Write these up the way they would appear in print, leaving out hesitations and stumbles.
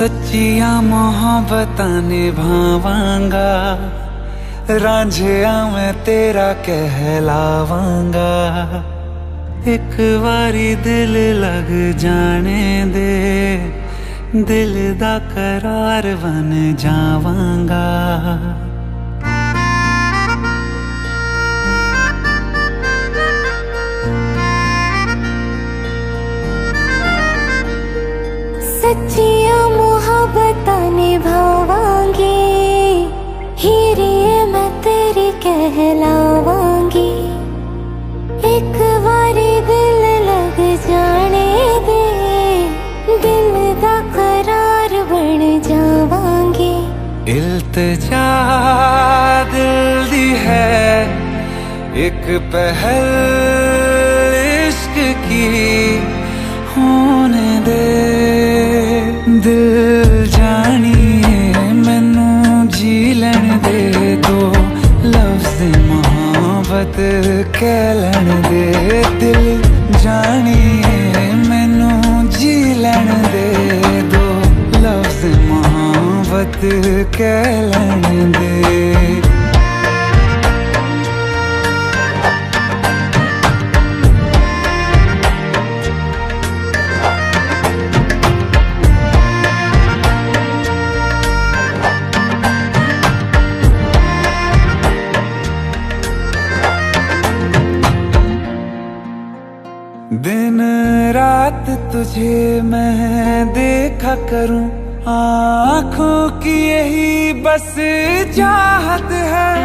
सच्चिया मोहब्बतां निभावांगा, रांझिया मैं तेरा कहलावांगा। एक बारी दिल लग जाने दे, दिल दा करार बन जावांगा। सच्चिया मोहब्बतां निभावांगी, हीरे मैं तेरी कहलावांगी। एक बारी दिल लग जाने दे, दिल दा करार बन जावांगी। इल्तिजा दिल दी है एक पहल इश्क की, होने दे दिल जानिए मैनू जी लैण दे। दो लफ्ज़ मोहब्बत कह लैण दे, दिल जानिए मैनू जी लैण दे। दो लफ्ज़ मोहब्बत कह लैण दे। दिन रात तुझे मैं देखा करूं, आँखों की यही बस चाहत है।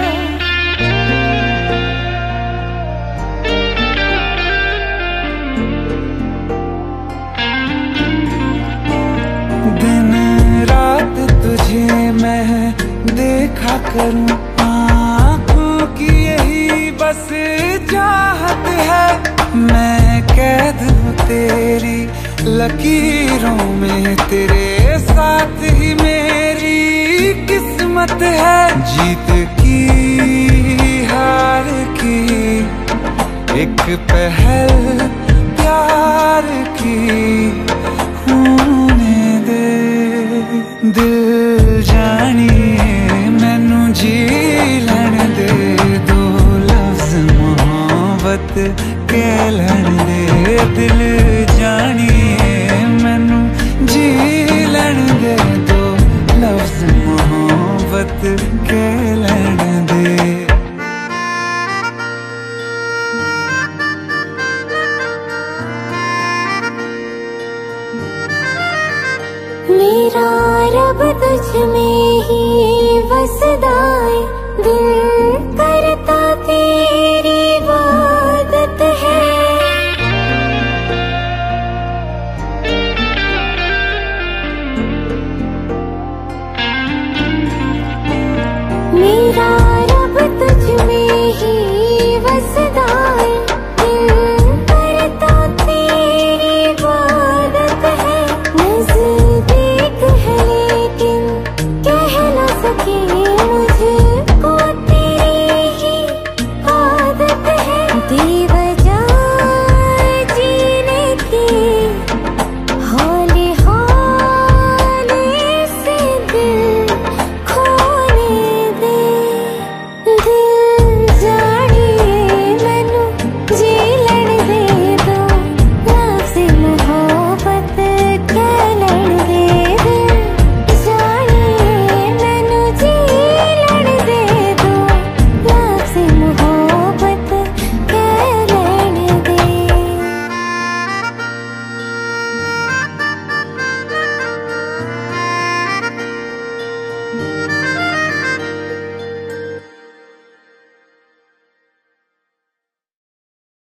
दिन रात तुझे मैं देखा करूं, आँखों की यही बस चाहत है। मैं कैद हूँ तेरी लकीरों में, तेरे साथ ही मेरी किस्मत है। जीत की हार की एक पहल प्यार की, होने दे दिल जानिए मैनू जी लैण दे। दो लफ्ज़ मोहब्बत कह लैण दे, दिल जानिए मैनू जी लैण दे। दो लफ्ज़ मोहब्बत कह लैण दे। मेरा रब तुझ में ही वसदा है,